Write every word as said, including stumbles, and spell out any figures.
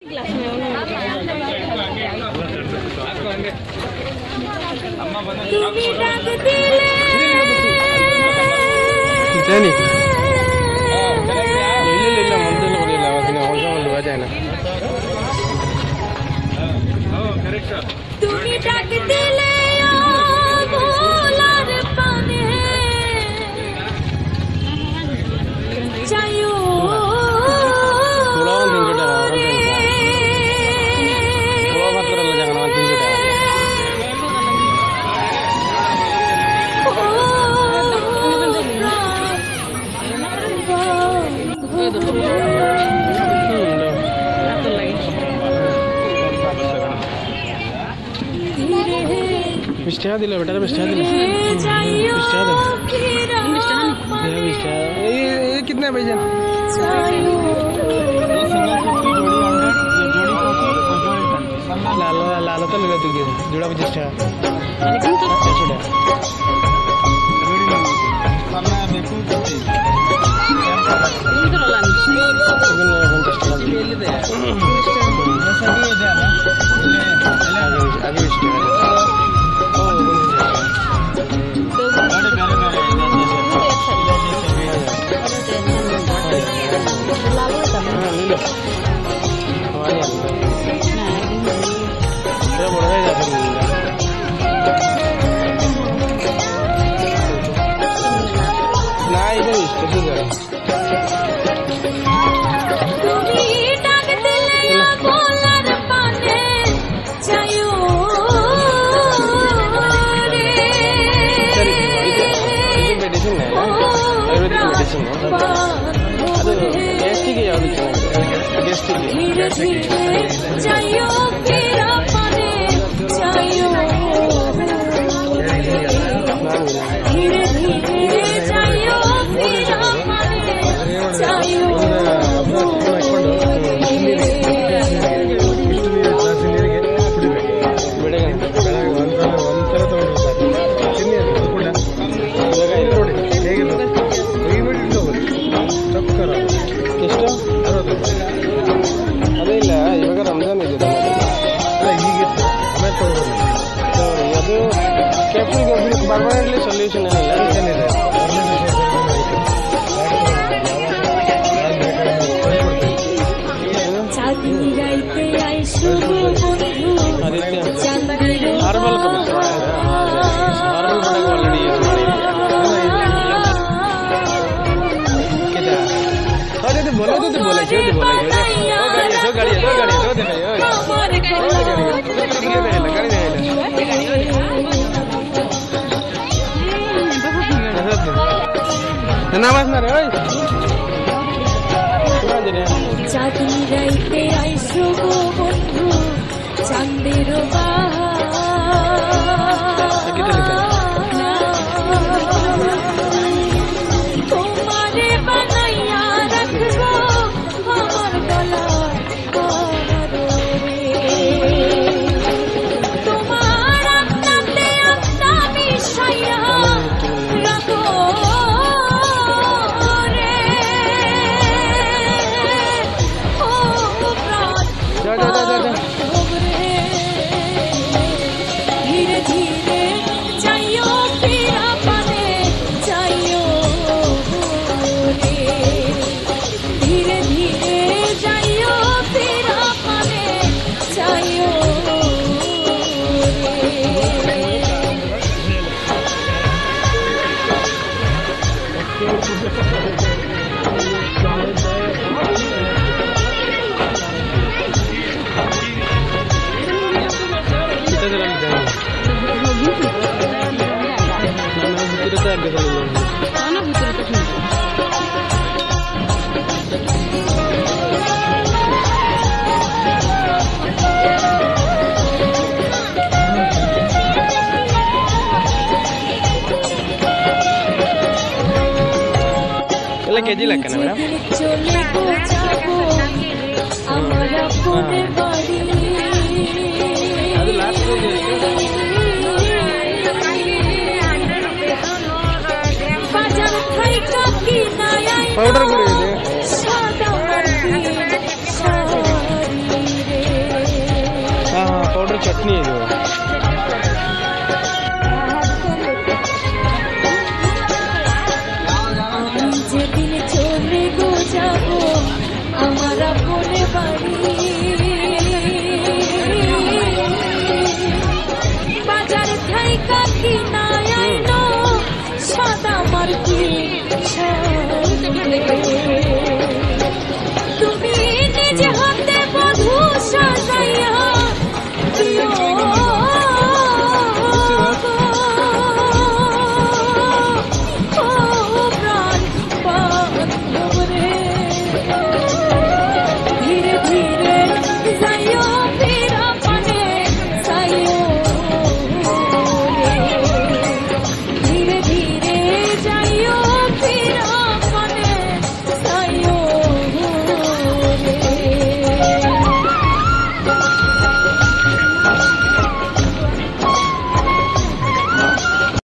vista दिला बेटा vista दिला बिस्टा दो बिस्टा नहीं बिस्टा ये ये कितने पैसे लाल लाल तो ले तू के जोड़ा बिस्टा लेकिन तो छोटा सामने देखो इंद्र लान लेकिन पंचाश टाका ले दे आगे बिस्टा permanently solution है हर्बल का हर्बल बड़ा ऑलरेडी यूज ಮಾಡಿ अरे तो बोला तो तो बोला क्यों तो बोला क्यों ओ गाड़ी सो गाड़ी सो गाड़ी सो दे भाई ओ गाड़ी गाड़ी नामाज ना रे ओए চাঁদি রাইতে আইসো গো বন্ধু চাঁদের তোমারে বানাইয়া রাখবো আমার গলায় তোমার আপনাতে আপনা মিশাইয়া রাখো धीरे धीरे जाइयो फिरा पाने जाइयो रे धीरे धीरे जाइयो फिरा पाने जाइयो केजी लेकर ना पाउडर पाउडर चटनी है जो